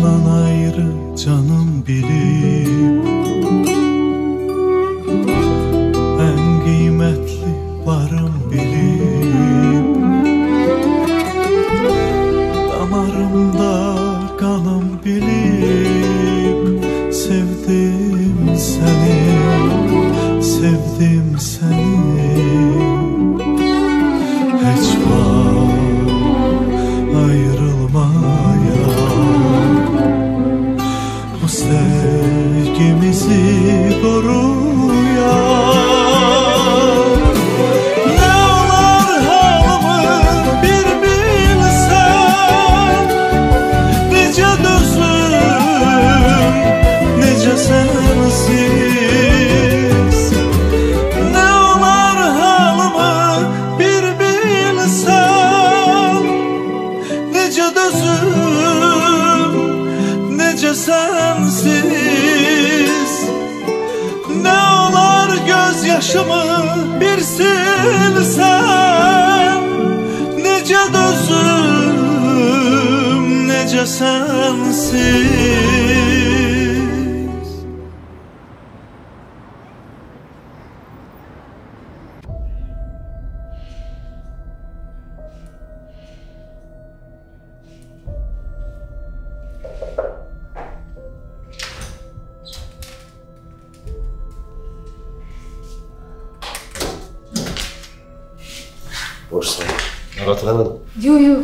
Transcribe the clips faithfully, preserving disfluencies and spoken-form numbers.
Başından ayrı canım bilip en kıymetli varım bilip damarımda kanım bilip sevdim seni, sevdim seni. Hiç var ayrılmaya, bu sevgimizi koruya. Ne olar halımı bir bilsen, nece dözüm, nece sensiz. Ne olar halımı bir bilsen, nece dözüm, nece sensiz. Ne olar gözyaşımı bir silsen, nece dözüm, nece sensiz. Boş sen. Hatırlamadım. Yo yo.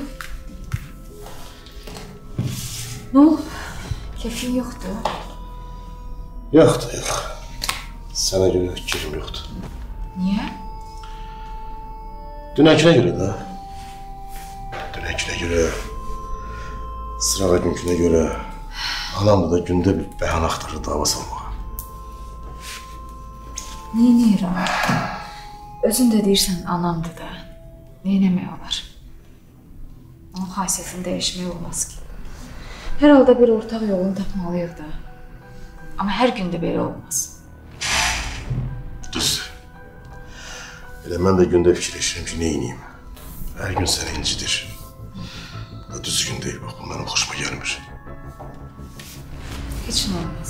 Ne oldu? Keyfin yoktu. Yoktu yok. Sana göre keyfim yoktu. Niye? Dünküne göre de. Dünküne göre. Sırağa günküne göre. Anam da günde bir bəhan axtarır dava salmağa. Neynəyirəm? Özün də deyirsən anamdır da. Neynəmək olar? Onun xasiyyətini dəyişmək olmaz ki. Hər halda bir ortaq yolunu tapmalıyıq da. Amma hər gün də belə olmaz. Düzdür. Elə mən də gündə fikirləşirəm ki, neyniyim? Hər gün səni incidir. Bu da düzgün deyil, bax, bu mənim xoşuma gəlmir. Heç nə olmaz.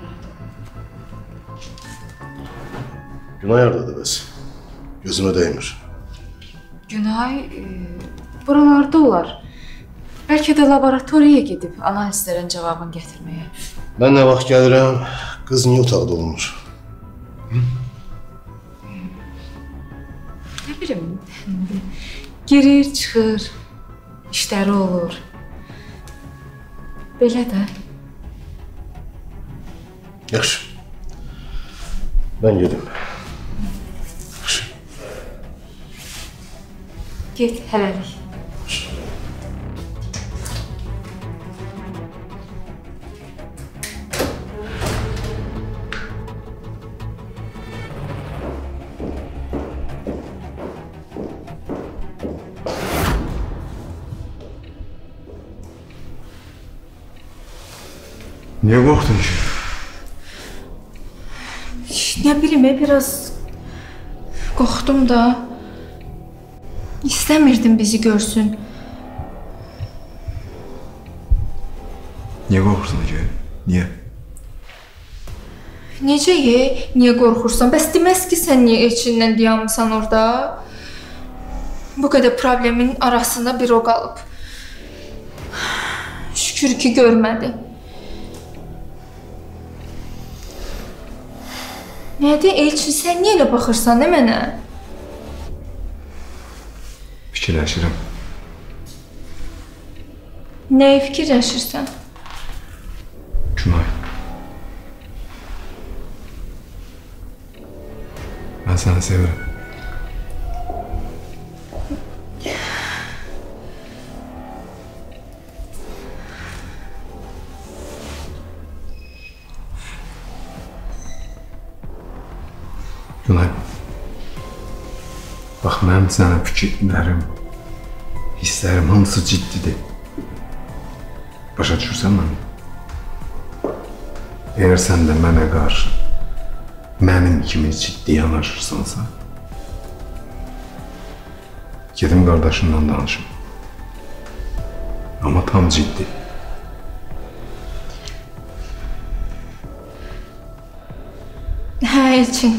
Günay hardadır bəs? Gözümə dəymir. Günay e, buralarda olar. Bəlkə də laboratoriyaya gedib analizlərin cavabını gətirməyə. Mən nə vaxt gəlirəm, qız niyə otaqda olmur? Hı? Nə bilim, girir, çıxır, işləri olur. Belə də. Yaxşı. Mən gedim. Yaxşı. Get, hələlik. Niye korktun ki? Ne bileyim, biraz korktum da. İstemirdim bizi görsün. Niye korktun ki? Niye? Necə ye? Niye korkursan? Bəs deməz ki, sən niye Elçinlə dayanmısan orada? Bu qədər problemin arasında bir o qalıb. Şükür ki, görmədi. Nədir Elçin, sən niyə elə baxırsan, ne mənə? Fikirləşirəm. Nəyi fikirləşirsən? Günay. Ben seni severim. Günay. Bax, mənim sənə fikirlərim, hisslərim hamısı ciddidir. Başa düşürsən məni? Eğer sən də mənə qarşı mənim kimi ciddi yanaşırsansa, gedim qardaşımla danışım. Amma tam ciddi. Elçin.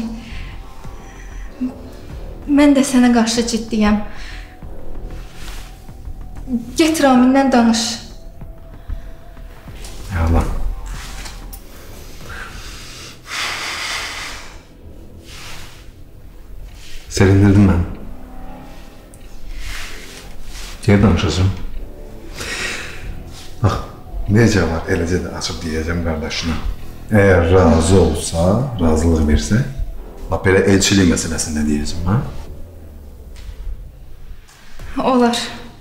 Mən də sənə qarşı ciddiyəm. Get Raminlə danış. Yalan. Sevindirdin məni. Geri danışacağım. Bax, necə var, eləcə də açıb deyəcəm qardaşına. Əgər razı olsa, razılıq versə, bax, belə elçilik məsələsində deyəcəm, ha? Olar.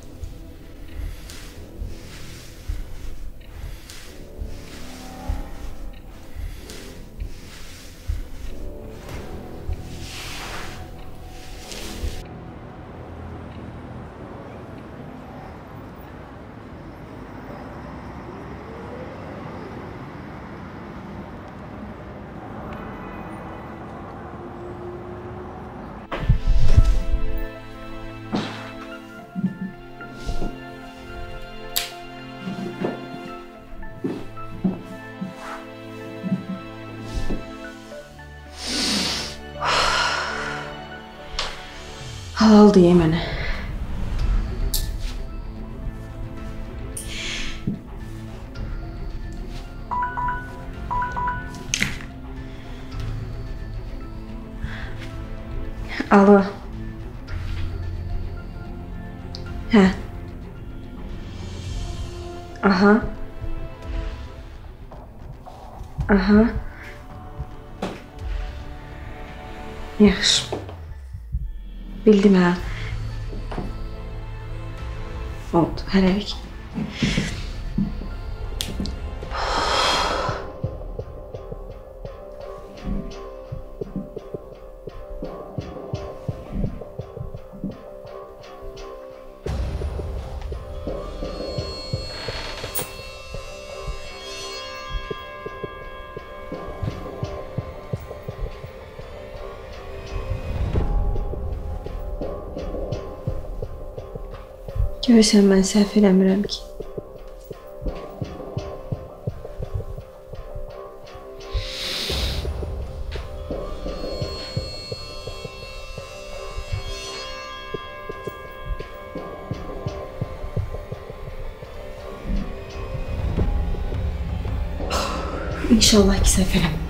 Halal deyə mənə. Alo. Hə. Aha. Aha. Yaxşı. Bildim ha. Oldu, hələlik. Görürsən, mən səhv eləmirəm ki. İnşallah ki, səhv eləmirəm.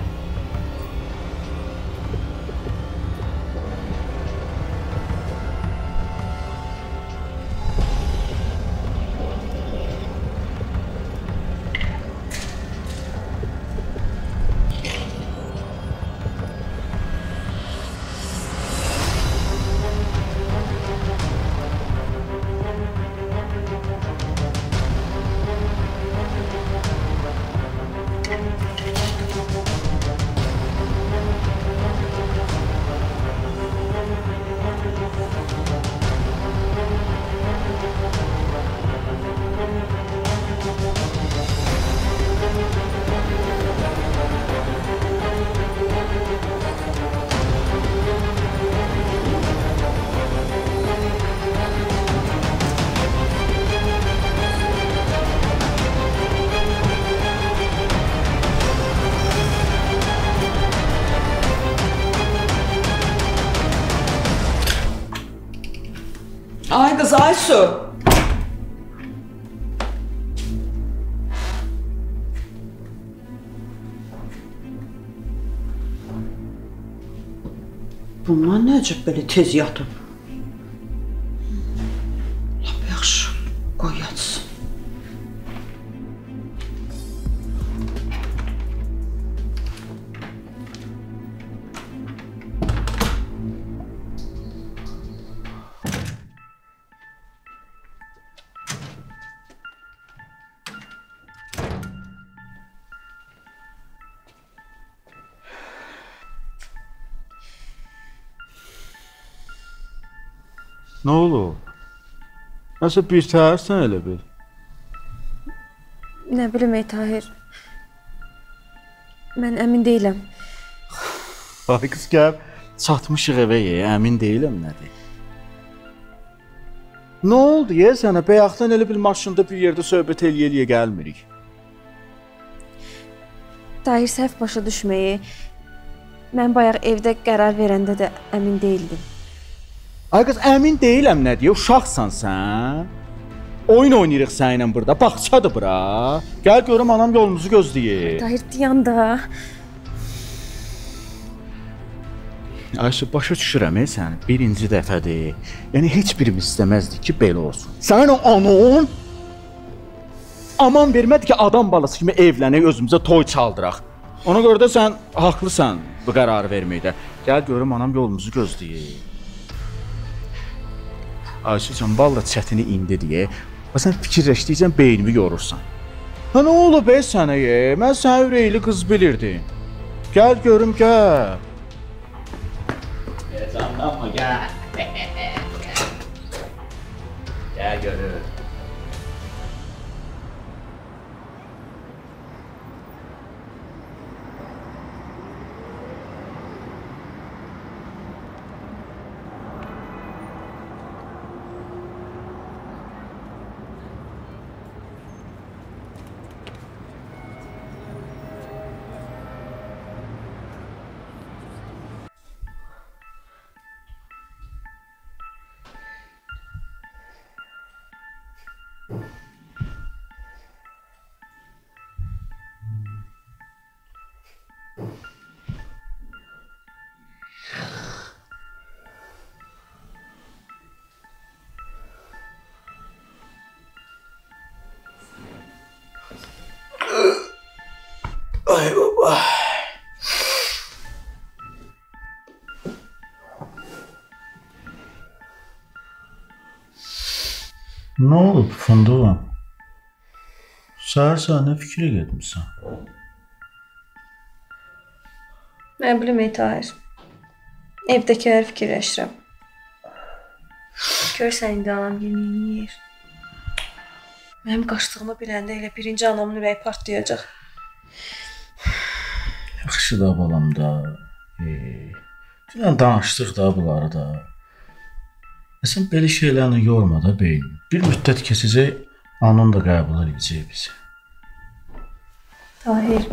Ay kız Aysu. Bunlar necə belə tez yatıb? Lap yaxşı, qoy yatsın. Nə olur? Nəsə bir təhərsən elə bil. Nə bilim ey Tahir. Mən əmin deyiləm. Ay qız gəl, çatmışıq evə ye, əmin deyiləm nədir? Nə oldu ye sənə? Bayaqdan elə bil maşında bir yerdə söhbət eləyə-eləyə gəlmirik. Tahir səhv başa düşməyi. Mən bayaq evdə qərar verəndə də əmin deyildim. Ay qız, əmin deyiləm nə deyə, uşaqsan sən. Oyun oynayırıq səninlə burada, bağçadır bura. Gəl görüm anam yolumuzu gözləyir. Tahir dayan da. Ayşə, başa düşürəm ey səni, birinci dəfədir. Yəni heç birimiz istəməzdik ki, belə olsun. Sənin o anon aman vermədi ki, adam balası kimi evlənək, özümüzə toy çaldıraq. Ona görə də sən haqlısan bu qərarı verməkdə. Gəl görüm anam yolumuzu gözləyir. Ayşəcan, valla çətini indi deyə. Sən fikirləşdikcən beynimi yorursan. Ha, nə olub ey sənə ye? Mən sənə ürəkli qız bilirdim. Gəl görüm, gəl. Canlanma, gəl. Gəl görüm. Ay baba. Nə olub fındığım? Səhər-səhər nə fikrə getmişsən? Nə bilim ey Tahir. Evdəkiləri fikirləşirəm. Görsən indi anam yemeğini yer. Mənim qaçdığımı biləndə elə birinci anamın ürəyi partlayacaq. Yaxşı da balam da. Dünən danışdıq da bunları da. Sən belə şeylərlə yorma da beyni. Bir müddət keçəcək, anam da qəbul edəcək bizi. Tahir.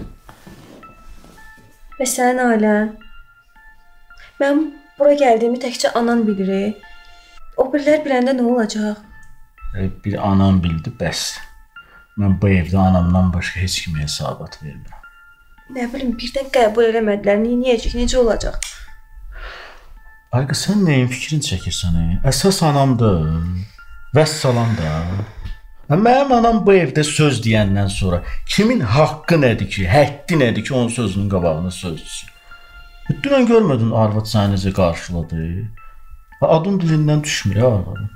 Və sənin ailən? Mən bura gəldiyimi təkcə anan bilir. O birilər biləndə nə olacaq? Bir anam bildi, bəs. Mən bu evdə anamdan başqa heç kimə hesabat vermirəm. Nə bilim, birdən qəbul eləmədilər. Neyəcək, necə olacaq? Ay qız, sən nəyin fikrini çəkirsən? Əsas anamdır. Vəssalam da. Mənim anam bu evdə söz deyəndən sonra kimin haqqı nədir ki, həddi nədir ki, onun sözünün qabağına söz düşsün? Dünən görmədin arvad səni necə qarşıladı? Adın dilindən düşmür ya arvadın.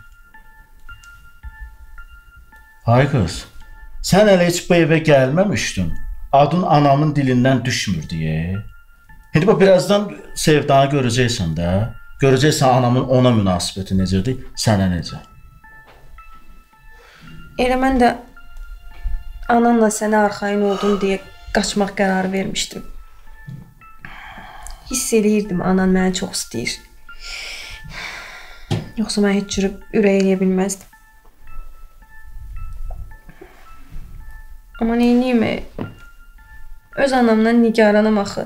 Ay qız, sən hələ heç bu evə gəlməmişdin. Adın anamın dilindən düşmür deyə. İndi bax, birazdan Sevdanı görəcəksən də. Görəcəksən anamın ona münasibəti necədir, sənə necə. Elə mən də ananla sənə arxayın oldum deyə qaçmaq qərarı vermişdim. Hiss eləyirdim, anan məni çox istəyir. Yoxsa mən heç cürü ürək eləyə bilməzdim. Amma neyniyim? Öz anamdan nigaranım axı.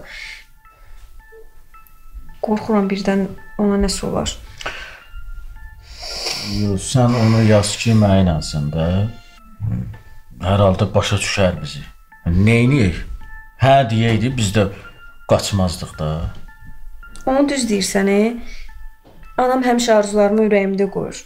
Qorxuram birdən ona nəsə olar. Yox, sən onu yaz ki, mənənsən də. Hər halda başa düşər bizi. Neyniyək? Hə deyəydi, biz də qaçmazdıq da. Onu düz deyirsən, e? Anam həmişə arzularımı ürəyimdə qoyur.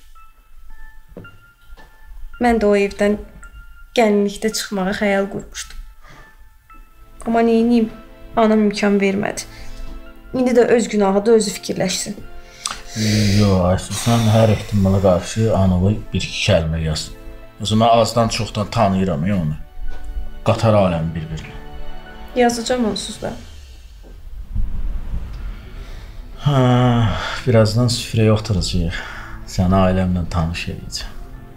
Mən də o evdən gəlinlikdə çıxmağa xəyal qurmuşdum. Amma neyniyim? Anam imkan vermədi. İndi də öz günahıda özü fikirləşsin. Yox, Ayşə, sən hər ehtimala qarşı analı bir-iki kəlmə yaz. O zaman azdan çoxdan tanıyıram ya onu. Qatar aləmi bir-birinə. Yazacağım onsuz da. Hə, birazdan süfrəyə oturacağıq. Səni ailəmlə tanış edəcəm.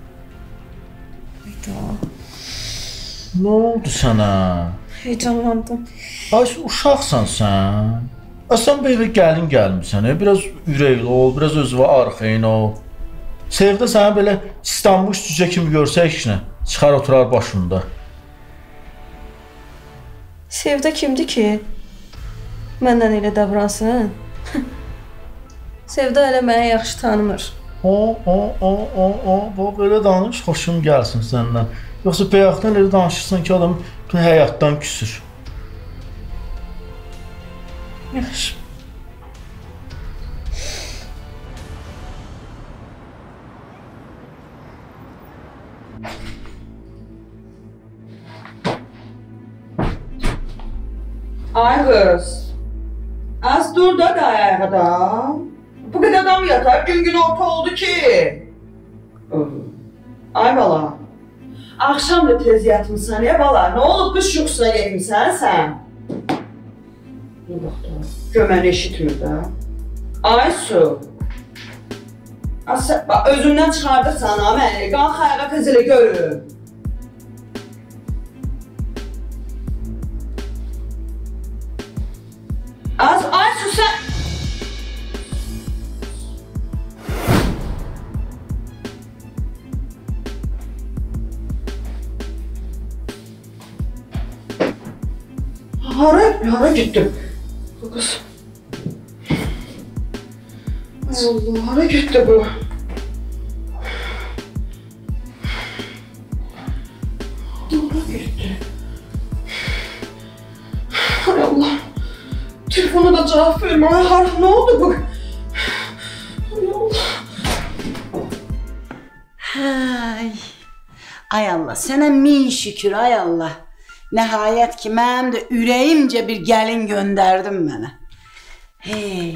Nə oldu sənə? Heyecanlandım. Ayşə, uşaqsan sən. Sən belə gəlin gəlmirsən, biraz ürəkli ol, biraz özünə arxayın ol. Sevdə səni belə İstanbul cücə kimi görsək ki, çıxar oturar başında. Sevdə kimdir ki? Məndən elə davransın. Sevda elə məni yaxşı tanımır. O, o, o, o, o, bu belə danış, xoşum gəlsin səndən. Yoxsa bayaqdan elə danışırsan ki, adam bütün həyatdan küsür. Yaxşı. Ay kız. Az dur da da ayağa da. Bu kadar adam yatar gün gün orta oldu ki. Ay bala. Akşam da tez yatmışsan ya bala. Ne olup kış yuxusuna getmişsən sen? Dur bak da. Göməni eşitmir de. Ay su. Asa, bak özündən çıxardırsan ha məni. Qalx ayağa tez elə görüm. Az, ay sus sen. Hara, hara gittim. Kız. Ay Allah, hara gitti bu? Hara gitti? Hay Allah. Telefona da cevap verme. Ay har, ne oldu bu? Ay Allah. Ay. Ay Allah, sənə min şükür ay Allah. Nəhayət ki, mənim də ürəyimcə bir gəlin göndərdin mənə. Hey.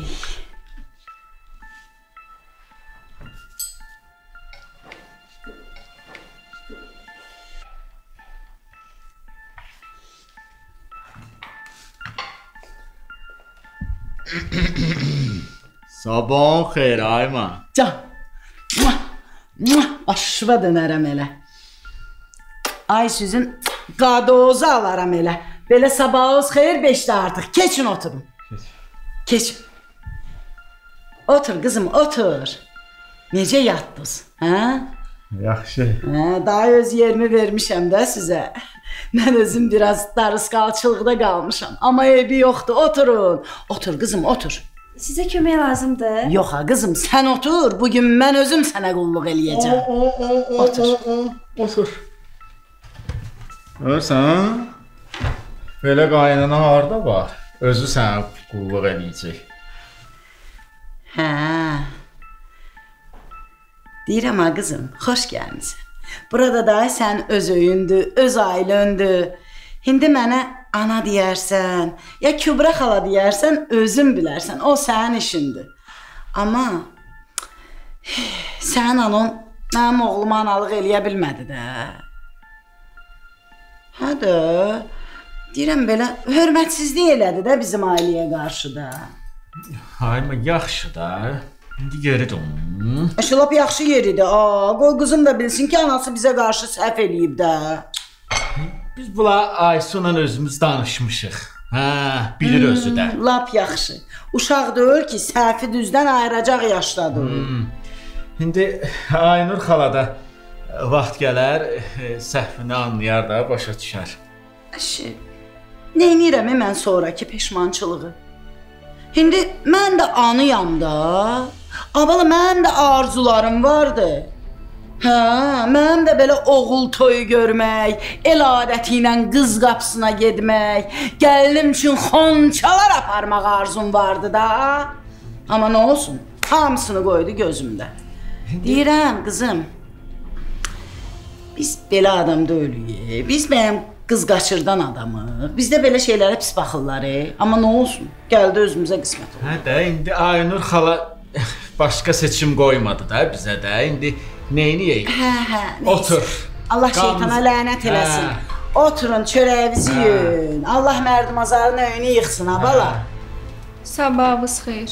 Sabahın xeyir ayma. Can. Muah, muah, başıva dönərəm elə. Ay süzün qadozu alaram elə. Belə sabahınız xeyir beşdə artıq. Keçin oturun. Keç. Keçin. Otur qızım, otur. Necə yatdınız? Hə? Yaxşı. Hə, daha öz yerimi vermişəm də sizə. Mən özüm biraz darısqalçılıqda qalmışam. Amma eybi yoxdur, oturun. Otur qızım, otur. Sizə kömək lazımdır. Yox ha qızım, sən otur. Bugün mən özüm sənə qulluq eləyəcəm. O, o, o, o, Otur. O, o, otur. Görsən? Belə qaynana harda var? Özü sənə qulluq eləyəcək. Hə. Deyirəm ha qızım, xoş gəlmisən. Burada da sən öz öyündü, öz ailöndü. İndi mənə ana deyərsən, ya Kübra xala deyərsən, özün bilərsən, o sənin işindir. Amma sənin anan mənim oğluma analıq eləyə bilmədi də. Hə də, deyirəm belə, hörmətsizlik elədi də bizim ailəyə qarşı da. Hayma, yaxşı da. İndi geri dön. Şılap yaxşı yeridir. Aa, qoy qızım da bilsin ki, anası bizə qarşı səhv eləyib də. Biz bula Aysunla özümüz danışmışıq. Hə, bilir hmm, özü də. Lap yaxşı. Uşaq deyil ki, səhvi düzdən ayıracaq yaşdadır. Hmm. İndi Aynur xala da vaxt gələr, səhvini anlayar da, başa düşər. Əşi, neynirəm mən sonraki peşmançılığı? İndi mən də anıyam da. Abala, mənim də arzularım vardı. Hə, mənim də belə oğul toyu görmək, el adəti ilə qız qapısına getmək, gəlinim üçün xonçalar aparmaq arzum vardı da. Amma nə olsun, hamısını qoydu gözümdə. Deyirəm, qızım, biz belə adam deyilik, biz mənim qız qaçırdan adamıq, bizdə belə şeylərə pis baxırlar, e? Amma nə olsun, gəldi özümüzə qismət oldu. Hə də, indi Aynur xala başqa seçim qoymadı da bizə də, indi neyniyək? Hə, hə, neysə. Otur. Allah şeytana lənət eləsin. Hə. Oturun, çörəyinizi yiyin. Allah mərdimazarın öyünü yıxsın, ha bala. Sabahınız xeyir.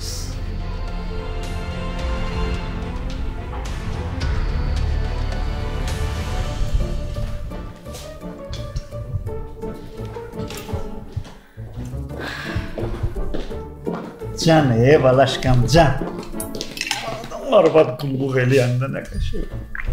Can, ey balaşqam, can. Arvad qulluq eləyəndə nə qəşəng.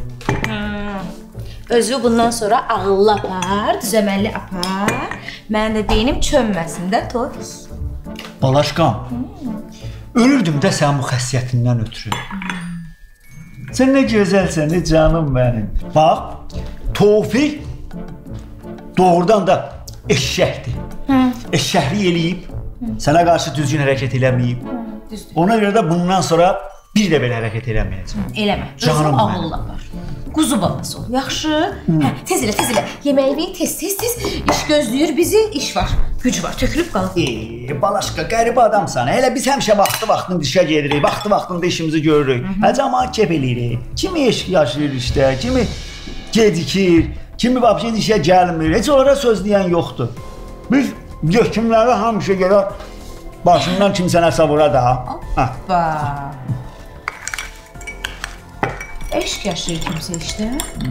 Özü bundan sonra ağıllı apar, düzəməlli apar. Mən də deyim çönməsin də toy. Balaşqam. Ölürdüm də sənin bu xəssiyyətindən ötürü. Sən nə gözəlsən, nə canım mənim. Bax, Tofiq doğrudan da eşşəkdir. Eşşəklik eləyib, sənə qarşı düzgün hərəkət eləməyib. Ona görə də bundan sonra bir də belə hərəkət eləməyəcəm. Eləmə. Canım ağılla var. Quzu balası ol. Yaxşı? Hə, tez elə, tez elə. Yeməyi tez, tez, tez. İş gözləyir bizi, iş var. Güc var, tökülüb qalır. Eee, Balaşqa, qəribə adamsan. Elə biz həmişə vaxtı-vaxtında işə gedirik, vaxtı-vaxtında işimizi görürük. Hə, cəmaət kef eləyirik. Kimi eşq yaşayır işdə, kimi gecikir, kimi vəbşə işə gəlmir. Heç onlara söz deyən yoxdur. Biz yekimləri həmişə gələ başından kimsə nəsə vura da. Hə. Bax. Eşq yaşayır kimsə işdə.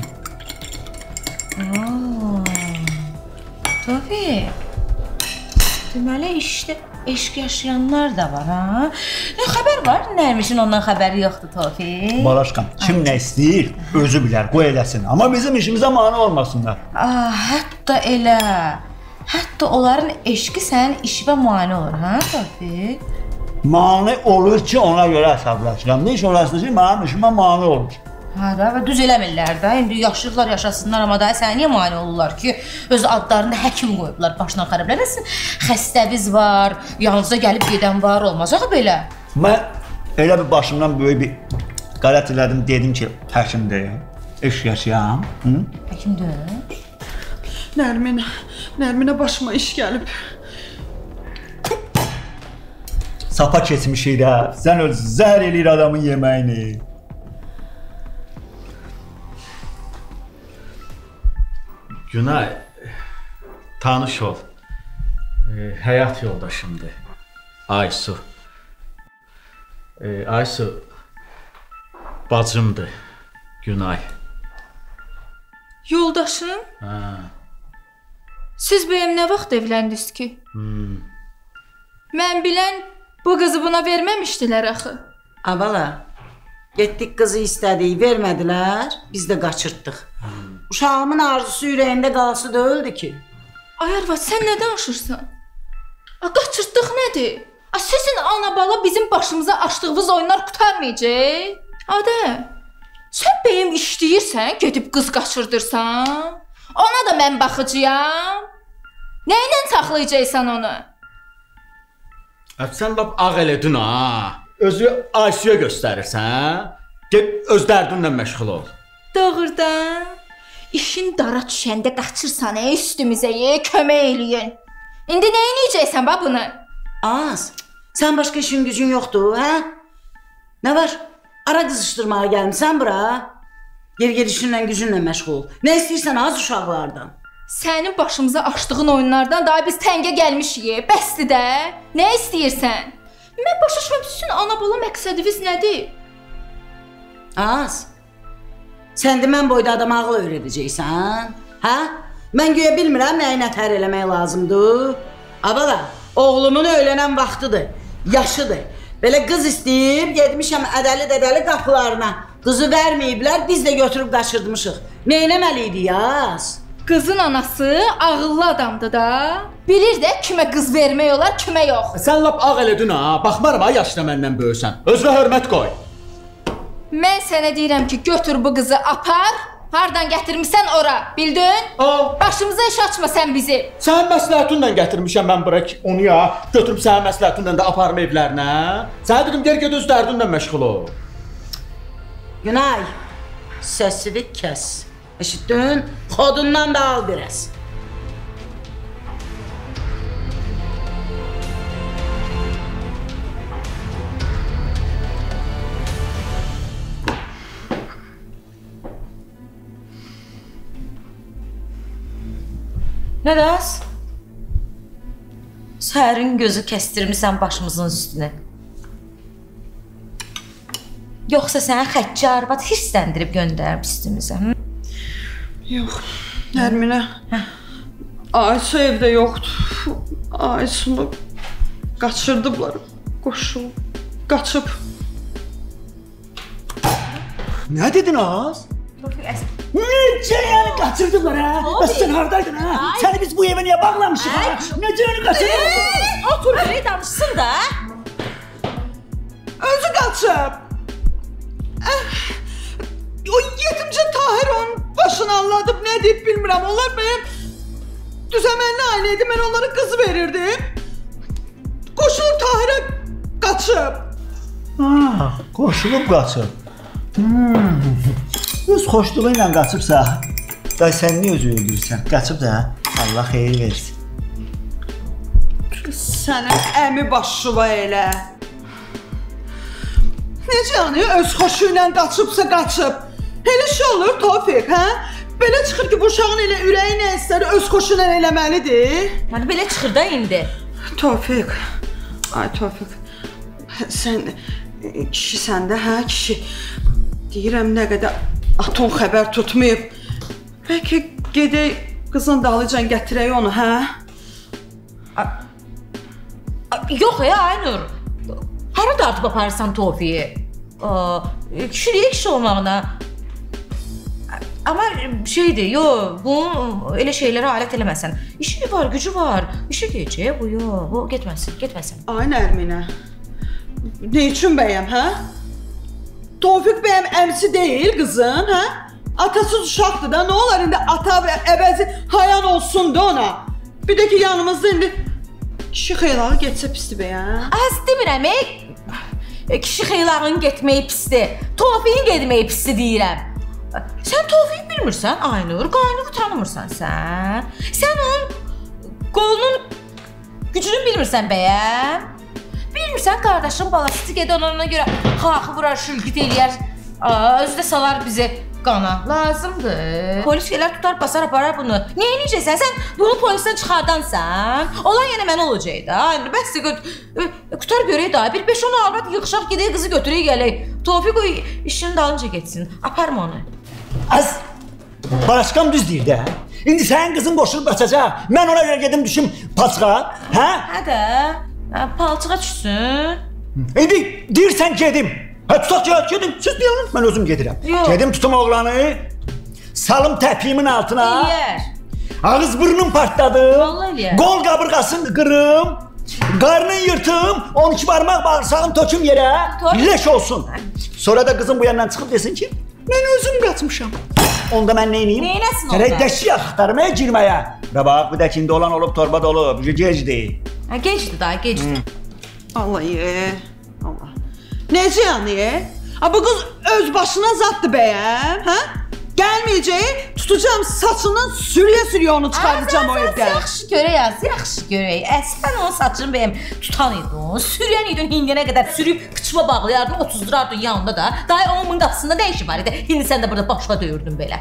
Tabii. Deməli işdə eşq yaşayanlar da var, ha? Nə xəbər var? Nərmişin ondan xəbəri yoxdur, Tofiq. Balaşqam, kim nə istəyir, özü bilər, qoy eləsin. Amma bizim işimizə mane olmasınlar. Ah, hətta elə. Hətta onların eşqi sənin işinə mane olur, ha, Tofiq? Mane olur ki, ona görə hesablaşıram. Ne iş orası ki, mənim işimə mane olur. Hə də, və düz eləmirlər də. İndi yaşlıqlar yaşasınlar, amma da sənə niyə mane olurlar ki? Öz adlarını həkim qoyublar, başından xərabləməsin. Xəstəviz var, yanınıza gəlib gedən var, olmaz axı belə. Mən elə bir başımdan böyük bir qələt elədim, dedim ki, həkimdəyəm, eşq yaşayam. Həkimdir? Nərminə, Nərminə başıma iş gəlib. Sapa keçmişik də, sən öz zəhər eləyir adamın yeməyini. Günay, tanış ol. E, həyat yoldaşımdır. Aysu. E, Aysu bacımdır. Günay. Yoldaşım? Hə. Siz bəyəm nə vaxt evləndiniz ki? Hmm. Mən bilən bu qızı buna verməmişdilər axı. Abala, getdik qızı istədik, vermədilər, biz də qaçırtdıq. Hmm. Uşağımın arzusu ürəyində qalası deyildi ki. Ay arvad, sən nə danışırsan? A, qaçırtdıq nədir? A, sizin ana bala bizim başımıza açdığınız oyunlar qurtarmayacaq. Adə, sən bəyəm işləyirsən, gedib qız qaçırdırsan? Ona da mən baxıcıyam. Nə ilə saxlayacaqsan onu? Sən lap ağ elədin ha. Özü Aysuya göstərirsən. Get öz dərdinlə məşğul ol. Doğrudan. İşin dara düşəndə qaçırsan, ey üstümüzə, ey kömək eləyin. İndi nə edəcəksən ba bunu? Az. Sən başqa işin gücün yoxdur, hə? Nə var? Ara qızışdırmağa gəlmisən bura. Yer-gedişinlə, gücünlə məşğul ol. Nə istəyirsən az uşaqlardan? Sənin başımıza açdığın oyunlardan daha biz təngə gəlmişik. Bəsdir də. Nə istəyirsən? Mən başa düşmürəm, sizin ana bala məqsədiniz nədir? Az. Sən də mən boyda adama ağıl öyrədəcəksən, hə? Mən güya bilmirəm nəyi nətər eləmək lazımdır. Abala, oğlumun öylənən vaxtıdır, yaşıdır. Belə qız istəyib, gedmişəm ədəli-dədəli qapılarına. Qızı verməyiblər, biz də götürüb qaçırtmışıq. Nə eləməliydik yaz? Qızın anası ağıllı adamdır da. Bilir də kimə qız vermək olar, kimə yox. Sən lap ağ elədin ha. Baxmaram ha, yaşına məndən böyüksən. Özünə hörmət qoy. Mən sənə deyirəm ki, götür bu qızı apar, hardan gətirmişsən ora, bildin? Aa. Başımıza iş açma sən bizi. Sənin məsləhətinlə gətirmişəm mən bura ki, onu ya, götürüb sənin məsləhətinlə də aparım evlərinə. Sənə dedim, gel ged öz dərdinlə məşğul ol. Günay, səsini kəs. Eşitdin? Xodundan da al biraz. Nə dərs? Səhərin gözü kəstirmisən başımızın üstünə. Yoxsa sənə xətçi arvad hirsləndirib göndərib üstümüzə, hı? Yox, Nərminə. Aysu evdə yoxdur. Aysunu qaçırdıblar. Qoşul, qaçıb. Nə dedin az? Tofiq, əs Necə yəni qaçırdılar ha? Bəs sən haradaydın ha? Səni biz bu evə niyə bağlamışıq ha? Necə yəni qaçırdılar? Otur belə danışsın da. Özü qaçıb. O yetimcə Tahir onun başını anladıb, nə deyib bilmirəm. Onlar mənim düzəmənli ailə idi, mən onlara qızı verirdim. Qoşulub Tahirə qaçıb. Ah, qoşulub qaçıb. Hmm. Öz xoşluğu ilə qaçıbsa, day sən niyə özü öldürürsən? Qaçıb da, Allah xeyir versin. Sənin əmi başıva elə. Necə yəni, öz xoşu ilə qaçıbsa qaçıb. Elə şey olur Tofiq, hə? Belə çıxır ki, bu uşağın elə ürəyi nə istər, öz xoşu ilə eləməlidir. Yəni belə çıxır da indi. Tofiq, ay Tofiq, sən kişisən də, hə kişi. Deyirəm, nə qədər aton xəbər tutmayıb. Bəlkə gedək qızın dalıcan gətirək onu, hə? Yox ya, Aynur. Hara dartıb aparırsan Tofiqi? Kişiliyə kişi olmağına. Amma şeydir, yox, bunu elə şeylərə alət eləməsən. İşi var, gücü var. İşi gecək, bu yox, bu getməsin, getməsin. Ay Nərminə, nə üçün bəyəm, hə? Tofiq bəyəm əmsi deyil qızın, hə? Atasız uşaqdır da, nə olar indi ata və əvəzi hayan olsun da ona? Bir də ki, yanımızda indi kişi xeylağı getsə pisdir bəyəm. Az demirəm, kişi xeylağın getməyi pisdir, Tofiqin getməyi pisdir deyirəm. Sən Tofiqi bilmirsən, Aynur, qaynığı tanımırsan sən. Sən onun qolunun gücünü bilmirsən bəyəm. Bilmirsən, qardaşın balası gedən ona görə xaxı vurar, şülgüt eləyər, özü də salar bizi qana. Lazımdır. Polis gələr, tutar, basar, aparar bunu. Niyə eləyəcəksən? Sən bunu polisdən çıxardansan, olan yenə mən olacaq da. Aynur, bəs də qutar görək da, bir beş on albat yıxışaq, gedək qızı götürək gələk. Tofiq o işinin dalınca getsin, aparma onu. Az, Baraşqam düz deyir də. İndi sənin qızın qoşulub qaçacaq, mən ona görə gedim düşüm palçığa, hə? Hə də, palçığa düşsün. İndi deyirsən gedim. Hə, tutaq ki, gedim, siz deyənin, mən özüm gedirəm. Yox. Gedim tutum oğlanı, salım təpiyimin altına. Eləyər. Ağız burnum partladım. Vallahi eləyər. Qol qabırğasını qırım. Qarnın yırtım, on iki barmaq bağırsağım töküm yerə, leş olsun. Sonra da qızım bu yandan çıxıb desin ki, mən özüm qaçmışam. Onda mən neyniyim? Neynəsin onda? Gərək dəşi axtarmaya girməyə. Və bax, bu dəkində olan olub, torba dolub, gecdir. Hə, gecdir da, gecdir. Allah ye, Allah. Necə yəni? Ha, bu qız öz başına zaddır bəyəm, hə? Gəlməyəcək, tutacağım saçından sürüyə-sürüyə onu çıxaracağım o evdən. Yaxşı görək az, yaxşı görək. Sən onun saçını bəyəm tutan idin, sürüyən idin, hindiyənə qədər sürüb qıçıma bağlayardın, otuzdurardın yanında da. Daha onun qapısında nə işi var idi? Hindi sən də burada başqa döyürdün belə.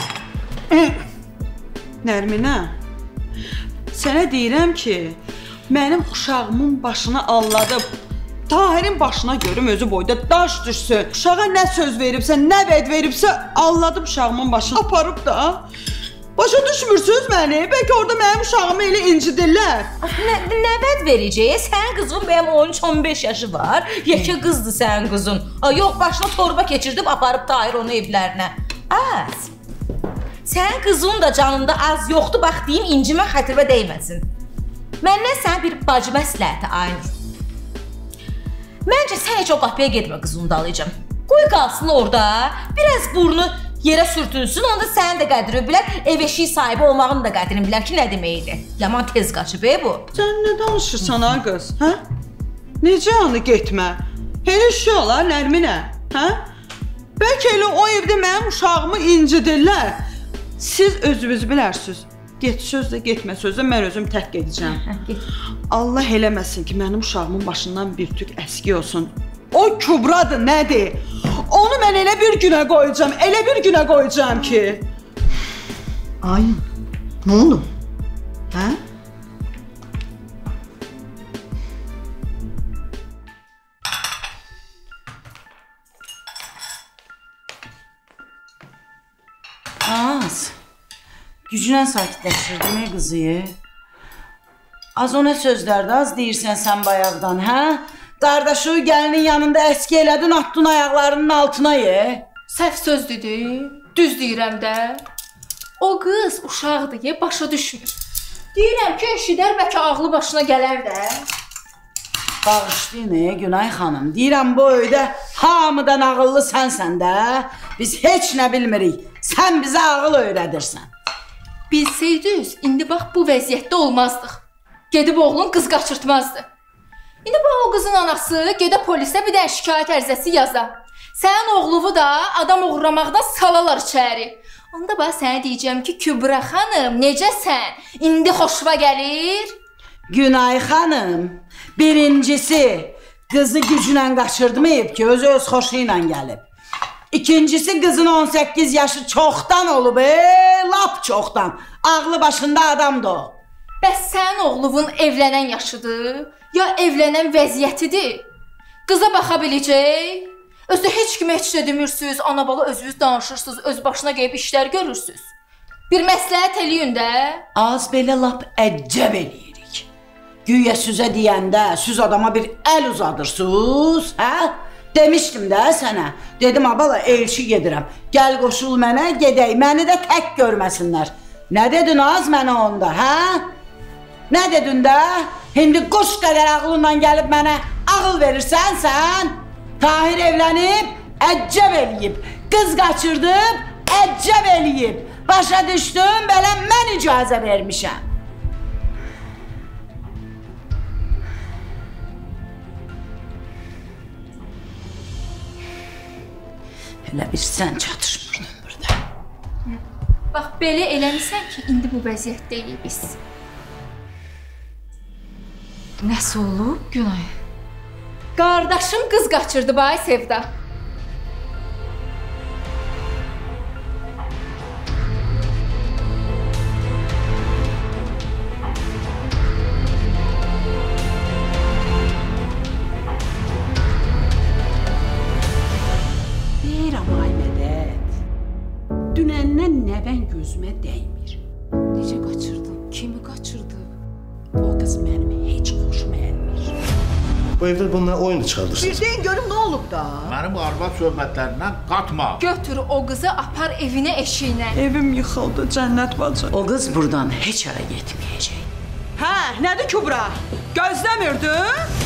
Nərminə, sənə deyirəm ki, mənim uşağımın başını alladıb. Tahirin başına görüm özü boyda daş düşsün. Uşağa nə söz veribsə, nə vəd veribsə, alladıb uşağımın başını aparıb da. Başa düşmürsünüz məni? Bəlkə orada mənim uşağımı elə incidirlər. Nə, nə vəd verəcək? Sənin qızın bəyəm on üç on beş yaşı var. Yekə qızdır sənin qızın. Yox, başına torba keçirdib aparıb Tahir onu evlərinə. Az. Sənin qızın da canında az yoxdur, bax deyim, incimə xətirvə dəyməsin. Məndən sənə bir bacı məsləhəti Aynur. Məncə sən heç o qapıya getmə qızını dalayacam. Qoy qalsın orada, biraz burnu yerə sürtünsün, onda sənin də qədrini bilər, ev eşiyi sahibi olmağını da qədrini bilər ki, nə deməkdir. Yaman tez qaçıb, ey bu. Sən nə danışırsan ha qız, hə? Necə yəni getmə? Elə şey olar Nərminə, hə? Bəlkə elə o evdə mənim uşağımı incidirlər. Siz özünüz bilərsiniz. Get sözlə, getmə sözlə, mən özüm tək gedəcəm. Allah eləməsin ki, mənim uşağımın başından bir tük əski olsun. O Kübradır, nədir? Onu mən elə bir günə qoyacam, elə bir günə qoyacam ki. Ay, nə oldu? Hə? Az. Gücünə sakitləşdirdin ey qızıyı. Az ona sözlərdə az deyirsən sən bayaqdan, hə? Qardaşı gəlinin yanında əski elədin, atdın ayaqlarının altına ye. Səhv söz dedi. Düz deyirəm də. O qız uşaqdır, başa düşmür. Deyirəm ki, eşidər bəlkə ağlı başına gələr də. Bağışlayın, ey Günay xanım. Deyirəm bu öydə hamıdan ağıllı sənsən də. Biz heç nə bilmirik. Sən bizə ağıl öyrədirsən. Bilsəydiniz, indi bax bu vəziyyətdə olmazdıq. Gedib oğlun qız qaçırtmazdı. İndi bax o qızın anası gedə polisə bir dənə şikayət ərizəsi yaza. Sənin oğluvu da adam uğurlamaqdan salalar içəri. Onda bax sənə deyəcəm ki, Kübra xanım, necəsən? İndi xoşuma gəlir? Günay xanım, birincisi qızı güclə qaçırtmayıb ki, özü öz xoşu ilə gəlib. İkincisi qızın on səkkiz yaşı çoxdan olub, e, lap çoxdan. Ağlı başında adamdır o. Bəs sənin oğluvun evlənən yaşıdır, ya evlənən vəziyyətidir? Qıza baxa biləcək? Özdə heç kimə heç nə demirsiniz, ana bala özünüz danışırsınız, öz başına gəlib işlər görürsünüz. Bir məsləhət eləyin də. Az belə lap əccəb eləyirik. Güya süzə deyəndə süz adama bir əl uzadırsınız, hə? Demişdim də sənə. Dedim, abala, elçi gedirəm. Gəl qoşul mənə, gedək. Məni də tək görməsinlər. Nə dedin az mənə onda, hə? Nə dedin də? İndi quş qədər ağlından gəlib mənə ağıl verirsən sən? Tahir evlənib, əccəb eləyib. Qız qaçırdıb, əccəb eləyib. Başa düşdüm, belə mən icazə vermişəm. Elə bir sən çatışmırdın burada. Bax, belə eləmirsən ki, indi bu vəziyyətdəyik biz. Nəsə olub, Günay? Qardaşım qız qaçırdı, bay Sevda. Deyirəm, ay mədət. Dünəndən nəvən gözümə dəymir. Necə qaçırdı? Kimi qaçırdı? O qız mənim heç xoşuma gəlmir. Bu evdə bununla oyunu çıxardırsınız. Bir deyin görüm nə olub da? Mənim arvad söhbətlərindən qatma. Götür o qızı, apar evinə, eşiyinə. Evim yıxıldı, cənnət bacı. O qız buradan heç ara getməyəcək. Hə, nədir Kübra? Gözləmirdin?